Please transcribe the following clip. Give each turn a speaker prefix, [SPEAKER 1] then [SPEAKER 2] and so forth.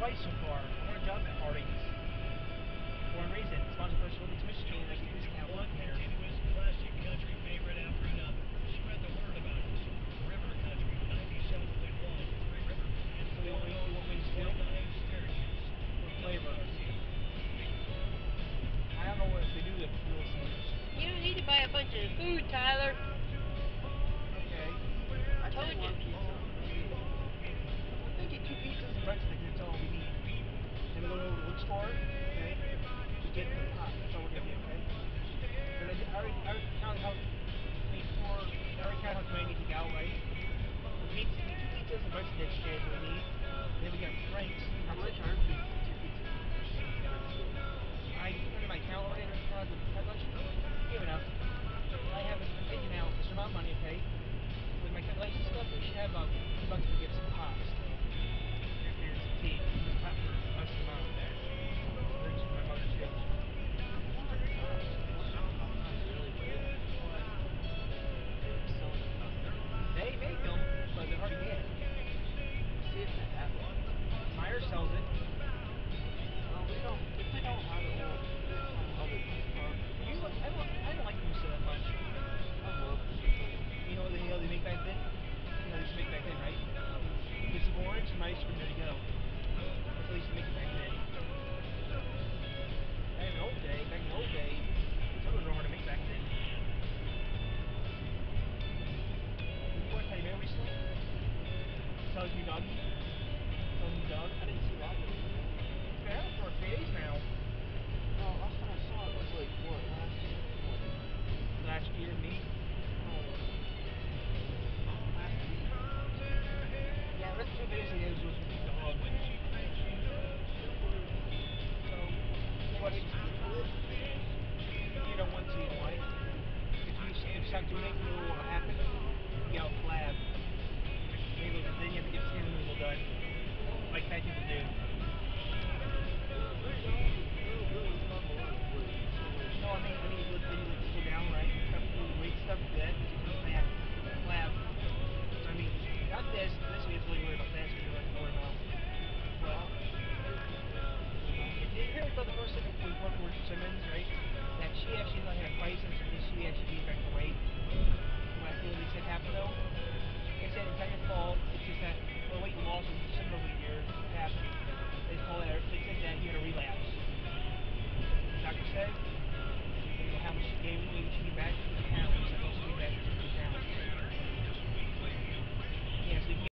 [SPEAKER 1] twice so far. I want a job at Harding's. For one reason, sponsored by Showbiz Michigan, and I get a discount work there.
[SPEAKER 2] Continuous classic country favorite after another. Spread the word about us. River Country 97.1 Three River.
[SPEAKER 1] So you want wings too? What flavor? I don't know what if they do the listeners.
[SPEAKER 3] You don't need to buy a bunch of food, Tyler.
[SPEAKER 1] Okay.
[SPEAKER 3] I told you.
[SPEAKER 1] We'll take it 2 pizzas and breadsticks, that's all we need. Then we go to the bookstore, okay? We get the pot, that's all we're gonna do, okay? But I already counted how many to go, right? We need 2 pizzas and breadsticks, okay, is what we need. Then we got drinks.
[SPEAKER 4] How much are 2 pizzas?
[SPEAKER 1] I put in my account already, how much? You have enough. I have it taken out a certain amount of money, okay? With my calculation stuff, we should have about $50 to get some pots. Here's some tea. This pot for us tomorrow. Drinks for my mother too. They make them, but they're hard to get.
[SPEAKER 4] See if they have one.
[SPEAKER 1] Meyer sells it.
[SPEAKER 4] Well, we don't. If they don't have it, we'll get some other stuff.
[SPEAKER 1] I don't like pizza that much.
[SPEAKER 4] I love pizza.
[SPEAKER 1] You know what they make back then? You know they used to make back then, right? Get some orange, some ice cream, there you go. That's what they used to make back then. Back in the old day, pizzas were hard to make back then. Did you watch Teddy Bear recently? Sells new doggy? Sells new dog?
[SPEAKER 4] I didn't see that.
[SPEAKER 1] It's been out for 3 days now.